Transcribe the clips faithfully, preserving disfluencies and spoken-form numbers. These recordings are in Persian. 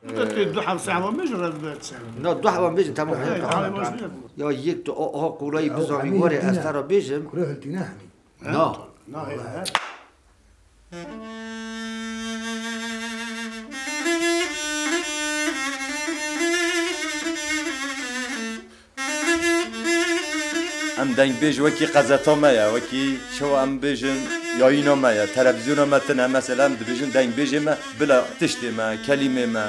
دو حب ساعة مجرد بس نه دو حب بیشتر تمام یا یک تو آه کولای بزامی وری از ترا بیشم كلها هلتيناها نه نه ام دنگ بیج وکی قزتا مایا وکی شو ام بیجن یا اینا مایا تلویزیون ما تنها مثلا ام بیجن دنگ بیج ما بلا تشتی ما کلمه ما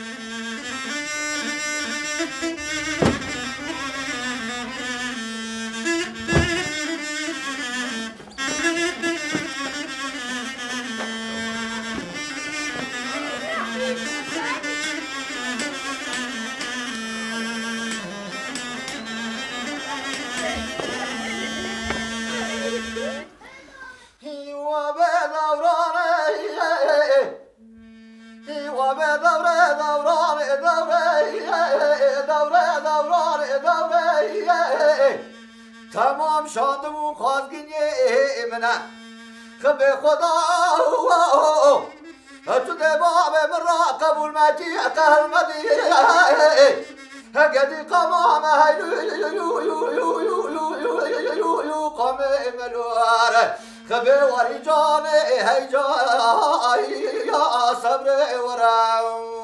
تمام شادمون خواستگینی امنا خب خدا تو دباب من را قبول ماتی قهر مدی هقدي قمام هيلو قم ملوار خبي ورجان هيجا يا صبر ورا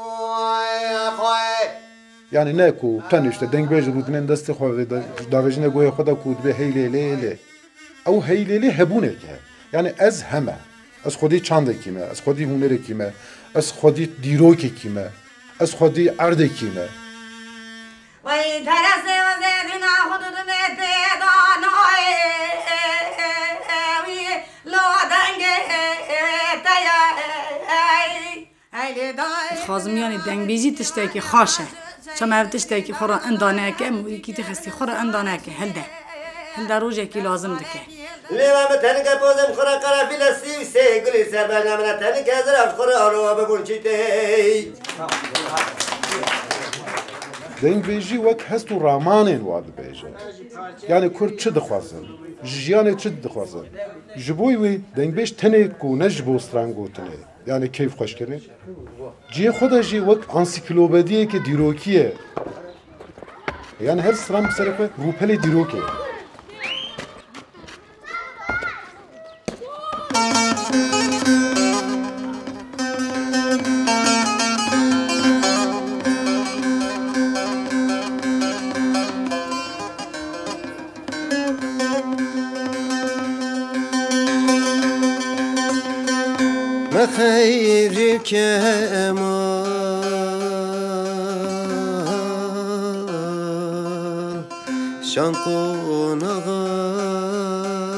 يعني ناكو تنشت دنگ بيج رودنن دست خو داوجنه گوی خدا کود به هیله لیله او هیله لی هبونه که يعني از همه از خودی چند کیمه از خودی هنر کیمه از خودی دیروک کیمه از خودی ارد کیمه وای درسته و زدنا خودت پیدانای وی لو دنگ تیا ای دای خازمیانی دنگ بیزی تشته که خاشه چما تشته که خورا اندانه که موی کی تخستی خورا اندانه که هلده هلده روزه کی لازم دکه لیوان تنگ پوزم خورا کار فیلستی سه گلی سر برنامه تنگ از رفت خورا آرو ببون چیته دنگ بیجی وک هست و رامانین واد بیجه یعنی کرد چه دخوازن جیان چه دخوازن جبوی وی دنگ بیج تنه کو نجبو سترانگو تنه یعنی کیف خوش کنه جی خدا جی وک انسیکلوپدیه که دیروکیه یعنی هر سرام صرف روپل دیروکه خير كمان شانقو نغا